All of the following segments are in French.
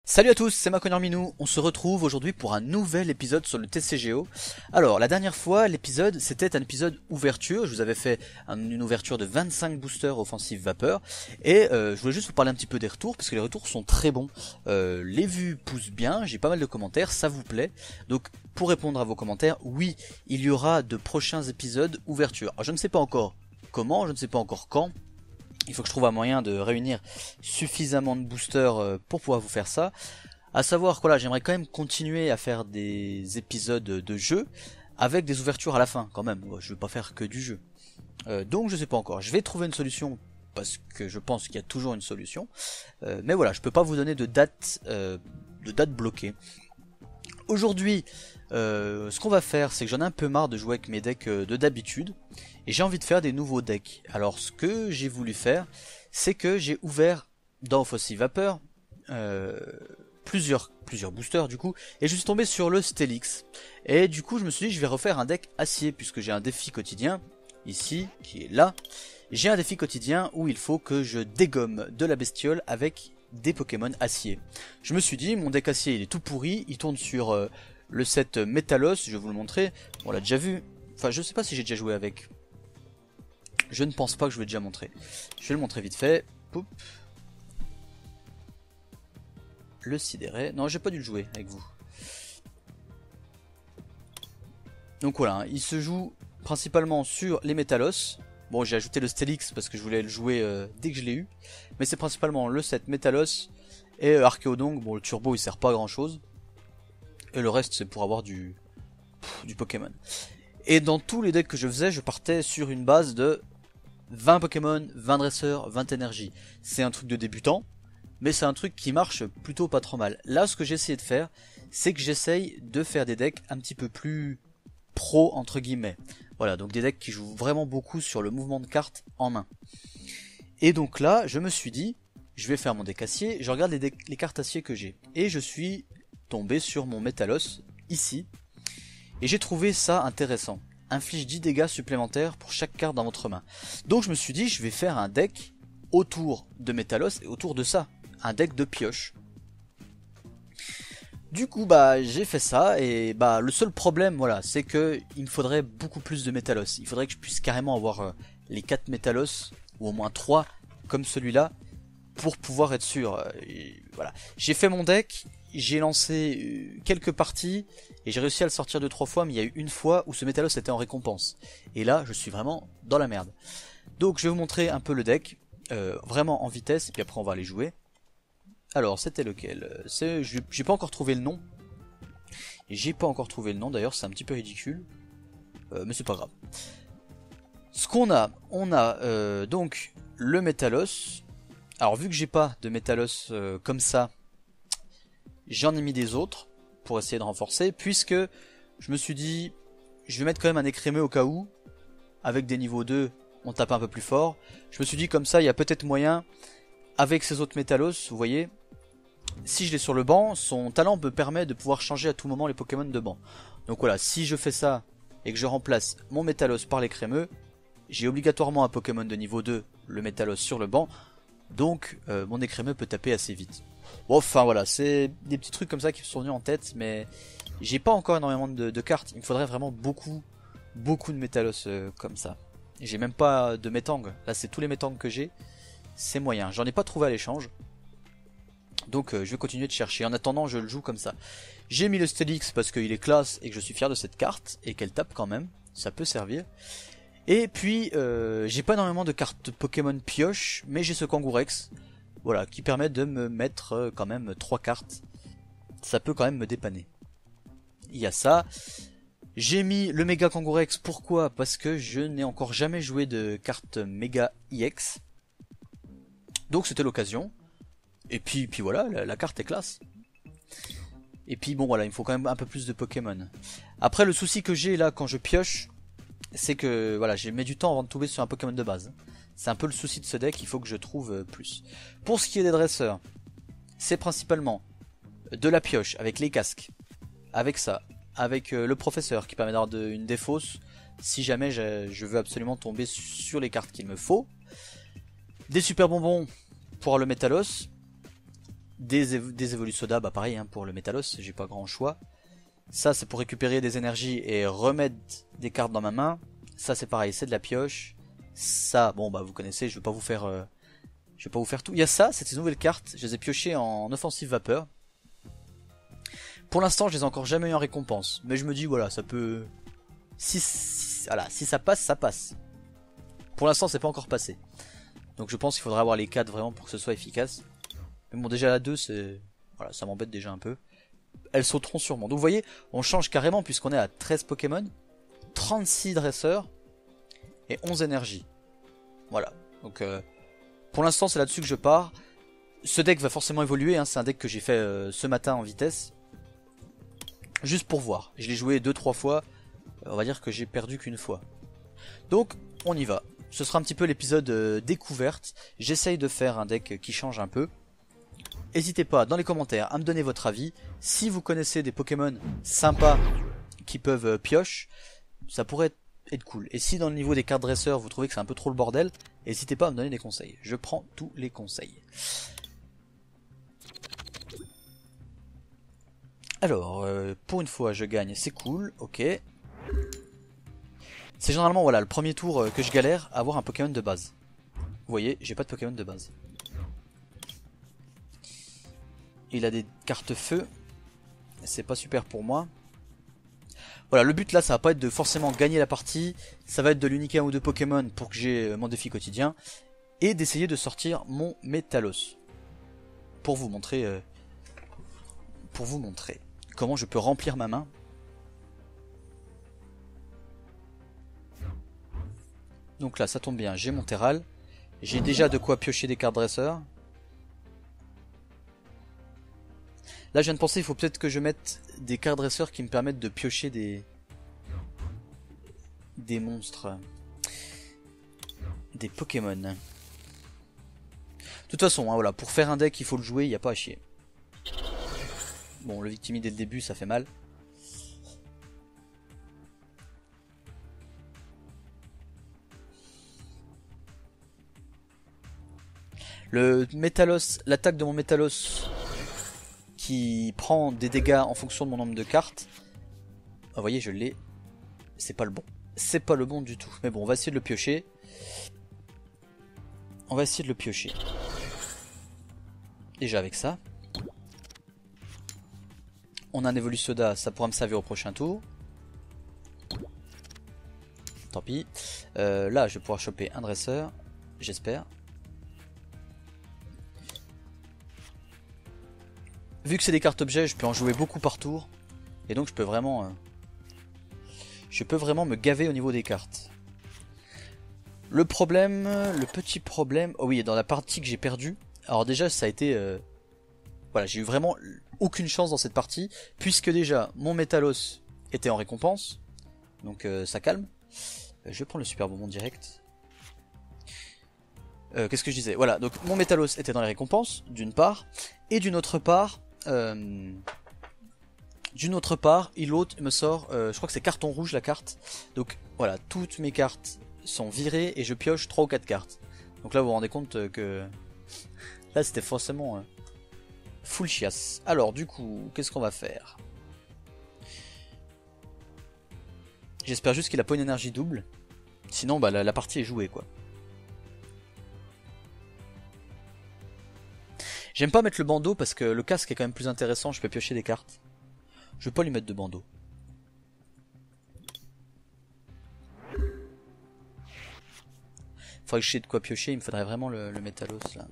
Salut à tous, c'est Maconneur Minou, on se retrouve aujourd'hui pour un nouvel épisode sur le TCGO. Alors la dernière fois l'épisode c'était un épisode ouverture, je vous avais fait une ouverture de 25 boosters offensive vapeur et je voulais juste vous parler un petit peu des retours parce que les retours sont très bons. Les vues poussent bien, j'ai pas mal de commentaires, ça vous plaît. Donc pour répondre à vos commentaires, oui il y aura de prochains épisodes ouverture. Alors, je ne sais pas encore comment, je ne sais pas encore quand. Il faut que je trouve un moyen de réunir suffisamment de boosters pour pouvoir vous faire ça. À savoir que là, j'aimerais quand même continuer à faire des épisodes de jeu avec des ouvertures à la fin quand même. Je vais pas faire que du jeu. Donc je sais pas encore. Je vais trouver une solution parce que je pense qu'il y a toujours une solution. Mais voilà, je peux pas vous donner de date bloquée. Aujourd'hui, ce qu'on va faire, c'est que j'en ai un peu marre de jouer avec mes decks de d'habitude. Et j'ai envie de faire des nouveaux decks. Alors ce que j'ai voulu faire, c'est que j'ai ouvert dans Offensive Vapeur plusieurs boosters du coup. Et je suis tombé sur le Steelix. Et du coup je me suis dit je vais refaire un deck acier puisque j'ai un défi quotidien, ici, qui est là. J'ai un défi quotidien où il faut que je dégomme de la bestiole avec des Pokémon acier. Je me suis dit mon deck acier il est tout pourri, il tourne sur le set Metalos, je vais vous le montrer. On l'a déjà vu, enfin je sais pas si j'ai déjà joué avec. Je ne pense pas que je vais déjà montrer. Je vais le montrer vite fait. Poup. Le sidéré. Non, j'ai pas dû le jouer avec vous. Donc voilà, il se joue principalement sur les Metalos. Bon, j'ai ajouté le Steelix parce que je voulais le jouer dès que je l'ai eu. Mais c'est principalement le set Metalos et Archéodonk. Bon, le turbo il sert pas à grand chose. Et le reste c'est pour avoir du Pokémon. Et dans tous les decks que je faisais, je partais sur une base de 20 Pokémon, 20 dresseurs, 20 énergies. C'est un truc de débutant, mais c'est un truc qui marche plutôt pas trop mal. Là, ce que j'ai essayé de faire, c'est que j'essaye de faire des decks un petit peu plus pro, entre guillemets. Voilà, donc des decks qui jouent vraiment beaucoup sur le mouvement de cartes en main. Et donc là, je me suis dit, je vais faire mon deck acier, je regarde les cartes acier que j'ai. Et je suis tombé sur mon Metalos, ici. Et j'ai trouvé ça intéressant. Inflige 10 dégâts supplémentaires pour chaque carte dans votre main. Donc je me suis dit je vais faire un deck autour de Metalos et autour de ça. Un deck de pioche. Du coup bah j'ai fait ça et bah le seul problème voilà c'est que il me faudrait beaucoup plus de Metalos. Il faudrait que je puisse carrément avoir les 4 Metalos ou au moins 3 comme celui-là pour pouvoir être sûr. Voilà. J'ai fait mon deck, j'ai lancé quelques parties et j'ai réussi à le sortir 2-3 fois, mais il y a eu une fois où ce Metalos était en récompense. Et là, je suis vraiment dans la merde. Donc je vais vous montrer un peu le deck, vraiment en vitesse, et puis après on va aller jouer. Alors, c'était lequel? J'ai pas encore trouvé le nom. J'ai pas encore trouvé le nom, d'ailleurs c'est un petit peu ridicule. Mais c'est pas grave. Ce qu'on a, on a donc le Metalos. Alors vu que j'ai pas de Metalos comme ça, j'en ai mis des autres pour essayer de renforcer, puisque je me suis dit, je vais mettre quand même un écrémeux au cas où, avec des niveaux 2, on tape un peu plus fort. Je me suis dit comme ça, il y a peut-être moyen, avec ces autres Metalos, vous voyez, si je l'ai sur le banc, son talent me permet de pouvoir changer à tout moment les Pokémon de banc. Donc voilà, si je fais ça, et que je remplace mon Metalos par l'écrémeux, j'ai obligatoirement un Pokémon de niveau 2, le Metalos sur le banc, donc mon écrémeux peut taper assez vite. Bon, enfin voilà, c'est des petits trucs comme ça qui me sont venus en tête, mais j'ai pas encore énormément de cartes. Il me faudrait vraiment beaucoup de Metalos comme ça. J'ai même pas de Metang. Là, c'est tous les Metang que j'ai. C'est moyen. J'en ai pas trouvé à l'échange. Donc je vais continuer de chercher. En attendant, je le joue comme ça. J'ai mis le Steelix parce qu'il est classe et que je suis fier de cette carte et qu'elle tape quand même. Ça peut servir. Et puis, j'ai pas énormément de cartes Pokémon pioche, mais j'ai ce Kangourex. Voilà, qui permet de me mettre quand même 3 cartes. Ça peut quand même me dépanner. Il y a ça. J'ai mis le Méga Kangourex, pourquoi? Parce que je n'ai encore jamais joué de carte Méga EX. Donc c'était l'occasion. Et puis voilà, la carte est classe. Et puis bon voilà, il me faut quand même un peu plus de Pokémon. Après le souci que j'ai là quand je pioche, c'est que voilà, j'ai mis du temps avant de tomber sur un Pokémon de base. C'est un peu le souci de ce deck, il faut que je trouve plus. Pour ce qui est des dresseurs, c'est principalement de la pioche avec les casques, avec ça, avec le professeur qui permet d'avoir une défausse si jamais je veux absolument tomber sur les cartes qu'il me faut. Des super bonbons pour le Metalos, des Evolusoda, bah pareil hein, pour le Métalos, j'ai pas grand choix. Ça c'est pour récupérer des énergies et remettre des cartes dans ma main. Ça c'est pareil, c'est de la pioche. Ça, bon bah vous connaissez, je vais pas vous faire tout. Il y a ça, c'est ces nouvelles cartes, je les ai piochées en offensive vapeur. Pour l'instant, je les ai encore jamais eu en récompense, mais je me dis voilà, ça peut voilà, si ça passe, ça passe. Pour l'instant, c'est pas encore passé. Donc je pense qu'il faudra avoir les 4 vraiment pour que ce soit efficace. Mais bon, déjà la 2, c'est voilà, ça m'embête déjà un peu. Elles sauteront sûrement. Donc vous voyez, on change carrément puisqu'on est à 13 Pokémon, 36 dresseurs et 11 énergies. Voilà. Donc pour l'instant, c'est là-dessus que je pars. Ce deck va forcément évoluer, hein. C'est un deck que j'ai fait ce matin en vitesse. Juste pour voir. Je l'ai joué 2-3 fois. On va dire que j'ai perdu qu'une fois. Donc, on y va. Ce sera un petit peu l'épisode découverte. J'essaye de faire un deck qui change un peu. N'hésitez pas dans les commentaires à me donner votre avis. Si vous connaissez des Pokémon sympas qui peuvent pioche, ça pourrait être cool. Et si dans le niveau des cartes dresseurs vous trouvez que c'est un peu trop le bordel, n'hésitez pas à me donner des conseils. Je prends tous les conseils. Alors, pour une fois je gagne, c'est cool, ok. C'est généralement voilà le premier tour que je galère à avoir un Pokémon de base. Vous voyez, j'ai pas de Pokémon de base. Il a des cartes feu. C'est pas super pour moi. Voilà, le but là, ça va pas être de forcément gagner la partie. Ça va être de l'uniquer un ou deux Pokémon pour que j'ai mon défi quotidien. Et d'essayer de sortir mon Métalos. Pour vous montrer comment je peux remplir ma main. Donc là, ça tombe bien, j'ai mon Terral. J'ai déjà de quoi piocher des cartes dresseurs. Là, je viens de penser, il faut peut-être que je mette des cartes dresseurs qui me permettent de piocher des monstres. Des Pokémon. De toute façon, hein, voilà, pour faire un deck, il faut le jouer, il n'y a pas à chier. Bon, le victimi dès le début, ça fait mal. Le Métalos, l'attaque de mon Métalos qui prend des dégâts en fonction de mon nombre de cartes. Vous voyez, je l'ai. C'est pas le bon. C'est pas le bon du tout. Mais bon, on va essayer de le piocher. On va essayer de le piocher. Déjà avec ça. On a un Evolusoda, ça pourra me servir au prochain tour. Tant pis. Là, je vais pouvoir choper un dresseur. J'espère. Vu que c'est des cartes objets, je peux en jouer beaucoup par tour. Et donc je peux vraiment me gaver au niveau des cartes. Le petit problème... Oh oui, dans la partie que j'ai perdue. Alors déjà, ça a été... Voilà, j'ai eu vraiment aucune chance dans cette partie. Puisque déjà, mon Métalos était en récompense. Donc ça calme. Je vais prendre le super bonbon direct. Qu'est-ce que je disais? Voilà, donc mon Métalos était dans les récompenses, d'une part. Et d'une autre part... il me sort, je crois que c'est carton rouge la carte. Donc voilà, toutes mes cartes sont virées et je pioche 3 ou 4 cartes. Donc là vous vous rendez compte que là c'était forcément full chiasse. Alors du coup, qu'est-ce qu'on va faire? J'espère juste qu'il a pas une énergie double. Sinon bah la partie est jouée quoi. J'aime pas mettre le bandeau parce que le casque est quand même plus intéressant, je peux piocher des cartes. Je vais pas lui mettre de bandeau. Faudrait que je sais de quoi piocher, il me faudrait vraiment le Métalos là.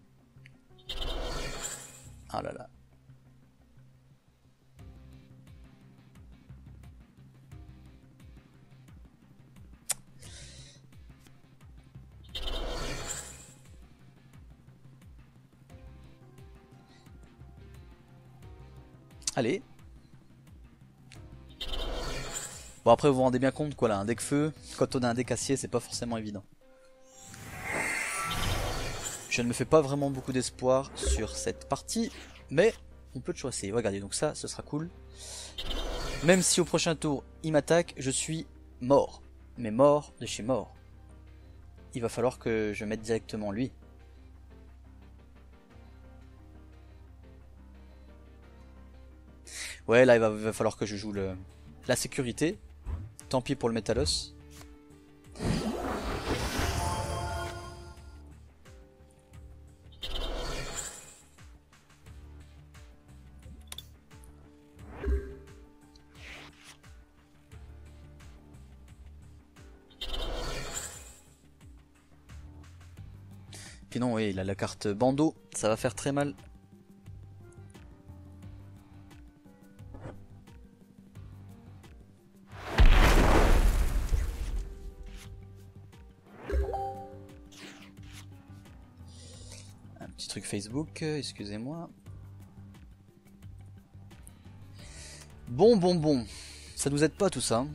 Ah là là. Allez. Bon après vous vous rendez bien compte quoi là, un deck feu, quand on a un deck acier c'est pas forcément évident. Je ne me fais pas vraiment beaucoup d'espoir sur cette partie, mais on peut toujours essayer. Regardez, donc ça, ce sera cool. Même si au prochain tour il m'attaque, je suis mort. Mais mort de chez mort. Il va falloir que je mette directement lui. Ouais, là, il va falloir que je joue la sécurité. Tant pis pour le Métalos. Puis non, oui, il a la carte bandeau. Ça va faire très mal. Petit truc Facebook, excusez-moi. Bon. Ça nous aide pas tout ça.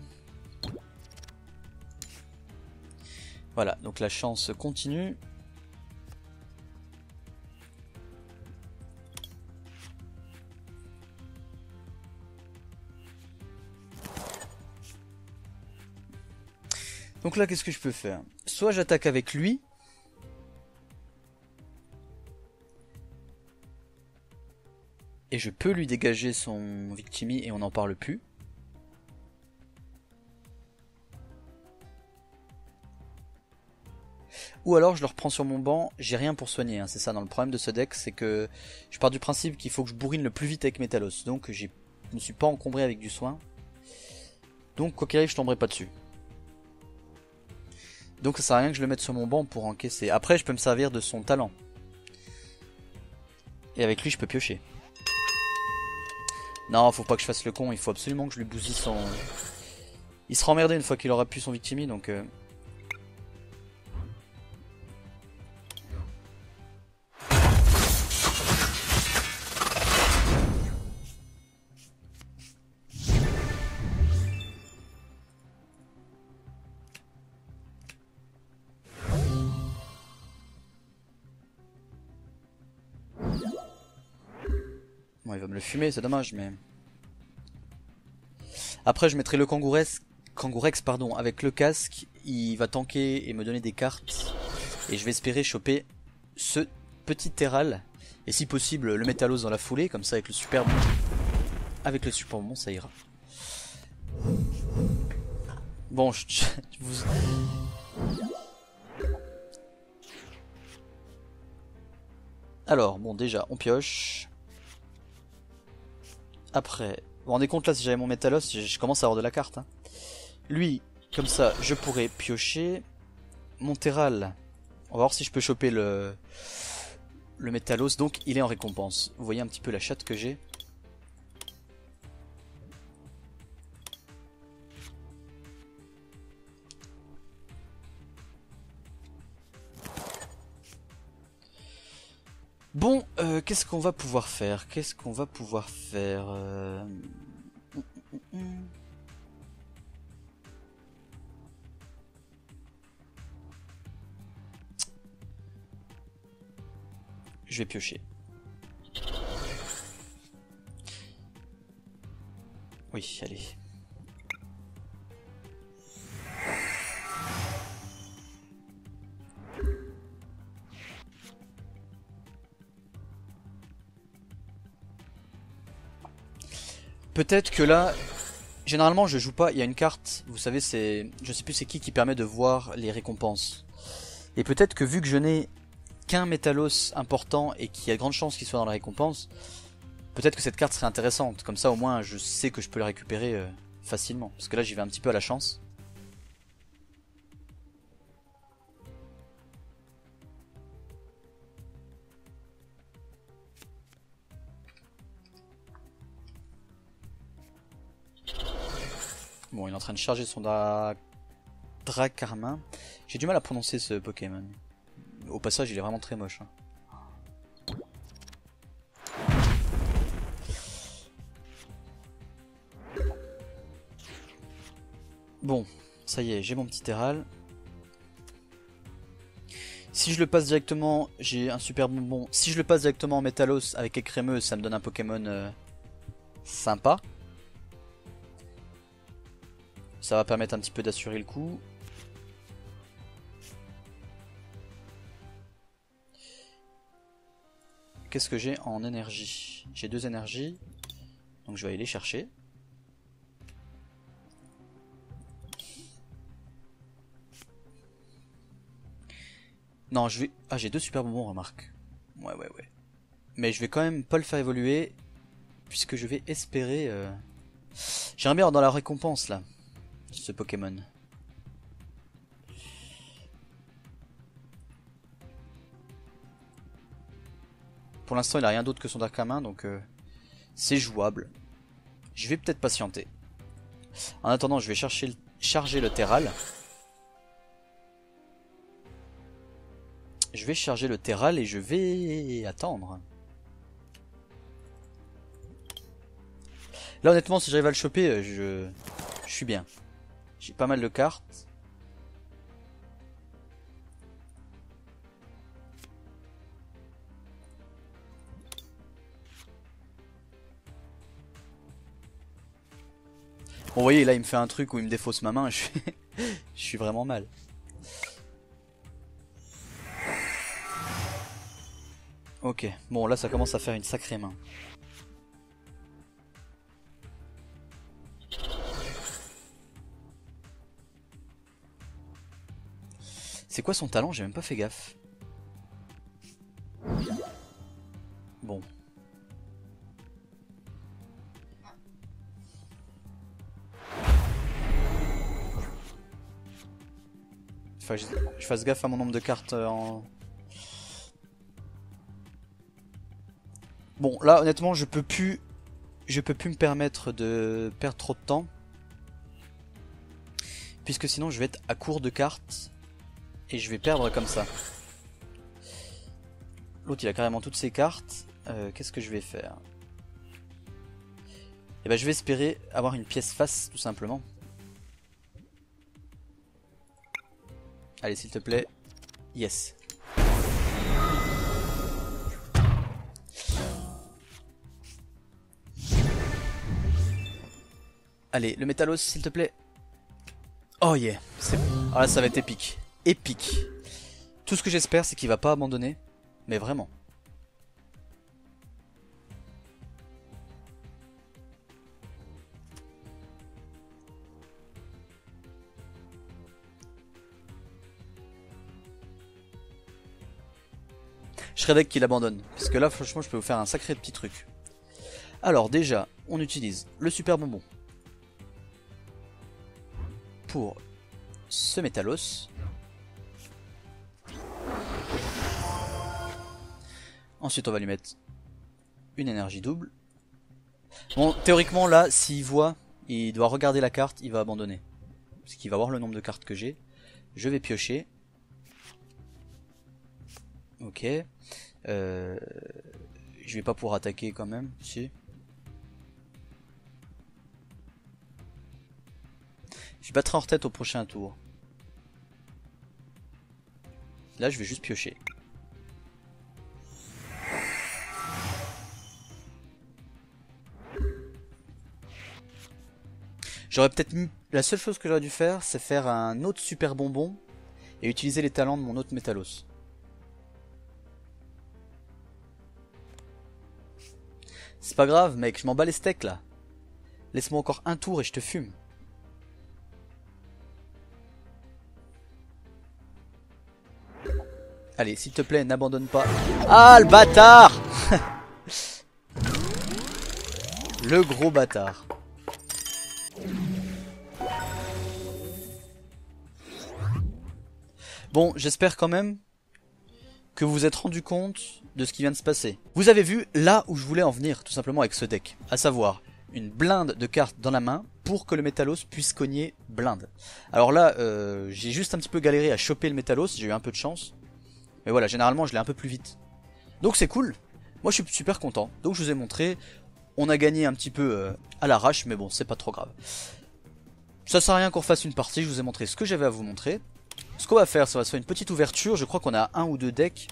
Voilà, donc la chance continue. Donc là, qu'est-ce que je peux faire? Soit j'attaque avec lui. Et je peux lui dégager son Victimi et on n'en parle plus. Ou alors je le reprends sur mon banc, j'ai rien pour soigner, hein. C'est ça, dans le problème de ce deck, c'est que je pars du principe qu'il faut que je bourrine le plus vite avec Métalos. Donc je me suis pas encombré avec du soin. Donc quoi qu'il arrive, je tomberai pas dessus. Donc ça sert à rien que je le mette sur mon banc pour encaisser. Après je peux me servir de son talent. Et avec lui je peux piocher. Non, faut pas que je fasse le con, il faut absolument que je lui bousille son... Il sera emmerdé une fois qu'il aura pu son Victimi, donc... Bon, il va me le fumer, c'est dommage, mais... Après, je mettrai le Kangourex, pardon, avec le casque. Il va tanker et me donner des cartes. Et je vais espérer choper ce petit Terral. Et si possible, le Métalos dans la foulée. Comme ça, avec le super bon. Avec le super bon, ça ira. Bon, je vous... Alors, bon, déjà, on pioche. Après... Vous vous rendez compte là, si j'avais mon Métalos, je commence à avoir de la carte. Hein. Lui, comme ça, je pourrais piocher. Mon Terral, on va voir si je peux choper le Métalos. Donc, il est en récompense. Vous voyez un petit peu la chatte que j'ai. Bon, qu'est-ce qu'on va pouvoir faire? Je vais piocher. Oui, allez. Peut-être que là, généralement je joue pas, il y a une carte, vous savez, c'est, je sais plus c'est qui permet de voir les récompenses. Et peut-être que vu que je n'ai qu'un Métalos important et qu'il y a de grandes chances qu'il soit dans la récompense, peut-être que cette carte serait intéressante. Comme ça au moins je sais que je peux la récupérer facilement. Parce que là j'y vais un petit peu à la chance. Bon, il est en train de charger son Dracarmin. J'ai du mal à prononcer ce Pokémon. Au passage, il est vraiment très moche. Hein. Bon, ça y est, j'ai mon petit Terral. Si je le passe directement, j'ai un super bonbon. Si je le passe directement en Métalos avec Écrémeuse, ça me donne un Pokémon sympa. Ça va permettre un petit peu d'assurer le coup. Qu'est-ce que j'ai en énergie? J'ai 2 énergies. Donc je vais aller les chercher. Non, je vais... Ah, j'ai 2 super bonbons, remarque. Ouais. Mais je vais quand même pas le faire évoluer, puisque je vais espérer... J'aimerais bien avoir dans la récompense, là, ce Pokémon. Pour l'instant, il a rien d'autre que son Darkrai, donc c'est jouable. Je vais peut-être patienter. En attendant, je vais charger le Terral. Je vais charger le Terral et je vais attendre. Là, honnêtement, si j'arrive à le choper, je suis bien. J'ai pas mal de cartes. Bon, vous voyez, là, il me fait un truc où il me défausse ma main. Je suis vraiment mal. Ok, bon, là, ça commence à faire une sacrée main. C'est quoi son talent? J'ai même pas fait gaffe. Bon. Enfin, je fasse gaffe à mon nombre de cartes en... Bon, là, honnêtement, je peux plus me permettre de perdre trop de temps. Puisque sinon, je vais être à court de cartes. Et je vais perdre comme ça. L'autre, il a carrément toutes ses cartes. Qu'est-ce que je vais faire? Eh ben, je vais espérer avoir une pièce face, tout simplement. Allez, s'il te plaît. Yes. Allez, le Métalos, s'il te plaît. Oh yeah. Ah là, ça va être épique. Épique. Tout ce que j'espère, c'est qu'il va pas abandonner. Mais vraiment. Je serais qu'il abandonne. Parce que là, franchement, je peux vous faire un sacré petit truc. Alors, déjà, on utilise le super bonbon. Pour ce Métalos. Ensuite, on va lui mettre une énergie double. Bon, théoriquement, là, s'il voit, il doit regarder la carte, il va abandonner. Parce qu'il va voir le nombre de cartes que j'ai. Je vais piocher. Ok. Je vais pas pouvoir attaquer quand même, si. Je battrai en tête au prochain tour. Là, je vais juste piocher. J'aurais peut-être mis... La seule chose que j'aurais dû faire, c'est faire un autre super bonbon et utiliser les talents de mon autre Métalos. C'est pas grave, mec, je m'en bats les steaks là. Laisse-moi encore un tour et je te fume. Allez, s'il te plaît, n'abandonne pas. Ah, le bâtard! Le gros bâtard. Bon, j'espère quand même que vous vous êtes rendu compte de ce qui vient de se passer. Vous avez vu là où je voulais en venir, tout simplement avec ce deck. À savoir, une blinde de cartes dans la main pour que le Métalos puisse cogner blinde. Alors là, j'ai juste un petit peu galéré à choper le Métalos, j'ai eu un peu de chance. Mais voilà, généralement je l'ai un peu plus vite. Donc c'est cool. Moi je suis super content. Donc je vous ai montré. On a gagné un petit peu à l'arrache, mais bon, c'est pas trop grave. Ça sert à rien qu'on fasse une partie, je vous ai montré ce que j'avais à vous montrer. Ce qu'on va faire, ça va se faire une petite ouverture. Je crois qu'on a un ou deux decks.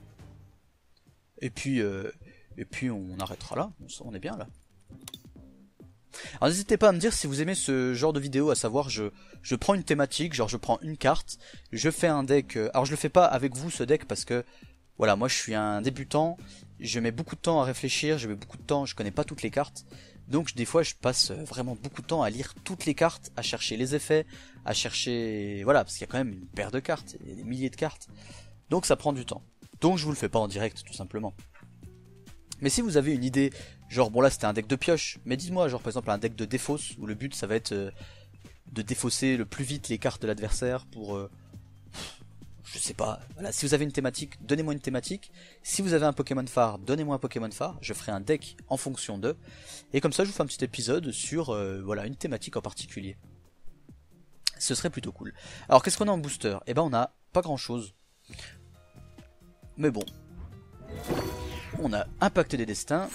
Et puis on arrêtera là. On est bien là. Alors n'hésitez pas à me dire si vous aimez ce genre de vidéo, à savoir je prends une thématique, genre je prends une carte, je fais un deck. Alors je le fais pas avec vous ce deck parce que Voilà, moi je suis un débutant, je mets beaucoup de temps à réfléchir, je mets beaucoup de temps, je connais pas toutes les cartes. Donc des fois je passe vraiment beaucoup de temps à lire toutes les cartes, à chercher les effets, à chercher... Voilà, parce qu'il y a quand même une paire de cartes, et des milliers de cartes. Donc ça prend du temps. Donc je vous le fais pas en direct tout simplement. Mais si vous avez une idée, genre bon là c'était un deck de pioche, mais dites-moi genre par exemple un deck de défausse, où le but ça va être de défausser le plus vite les cartes de l'adversaire pour... je sais pas, voilà, si vous avez une thématique, donnez-moi une thématique. Si vous avez un Pokémon phare, donnez-moi un Pokémon phare. Je ferai un deck en fonction d'eux. Et comme ça, je vous fais un petit épisode sur voilà, une thématique en particulier. Ce serait plutôt cool. Alors, qu'est-ce qu'on a en booster? Eh ben, on a pas grand-chose. Mais bon. On a Impact des Destins.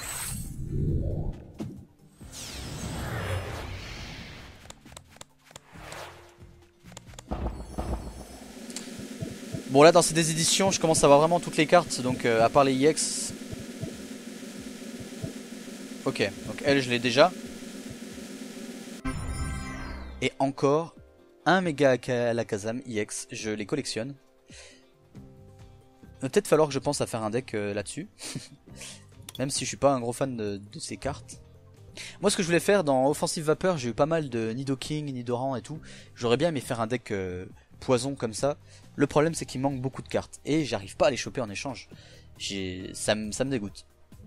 Bon là dans ces éditions je commence à avoir vraiment toutes les cartes, donc à part les EX. Ok, donc elle je l'ai déjà. Et encore un méga Alakazam EX, je les collectionne. Il va peut-être falloir que je pense à faire un deck là-dessus. Même si je suis pas un gros fan de ces cartes. Moi ce que je voulais faire dans Offensive Vapeur, j'ai eu pas mal de Nidoking, Nidoran et tout. J'aurais bien aimé faire un deck poison comme ça. Le problème c'est qu'il manque beaucoup de cartes. Et j'arrive pas à les choper en échange. Ça me dégoûte.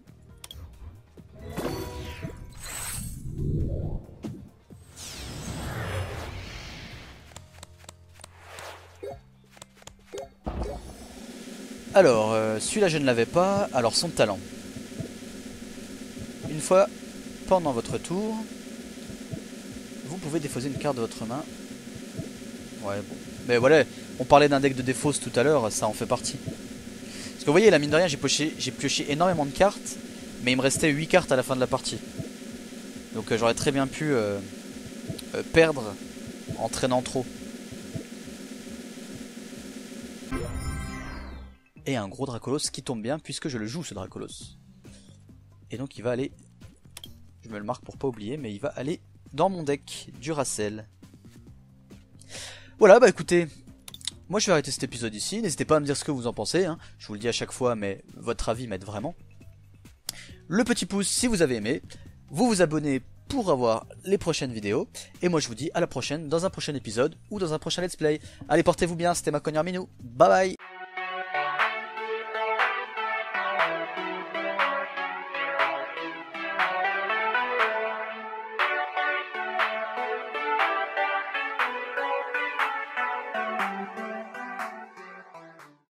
Alors, celui-là je ne l'avais pas. Alors son talent. Une fois pendant votre tour, vous pouvez défausser une carte de votre main. Ouais bon. Mais voilà, on parlait d'un deck de défausse tout à l'heure, ça en fait partie. Parce que vous voyez, la mine de rien, j'ai pioché énormément de cartes, mais il me restait 8 cartes à la fin de la partie. Donc j'aurais très bien pu perdre en traînant trop. Et un gros Dracolos qui tombe bien puisque je le joue ce Dracolos. Et donc il va aller, je me le marque pour pas oublier, mais il va aller dans mon deck Duracell. Voilà, bah écoutez, moi je vais arrêter cet épisode ici, n'hésitez pas à me dire ce que vous en pensez, hein. Je vous le dis à chaque fois, mais votre avis m'aide vraiment. Le petit pouce si vous avez aimé, vous vous abonnez pour avoir les prochaines vidéos, et moi je vous dis à la prochaine dans un prochain épisode ou dans un prochain let's play. Allez, portez-vous bien, c'était Macognard Minou, bye bye.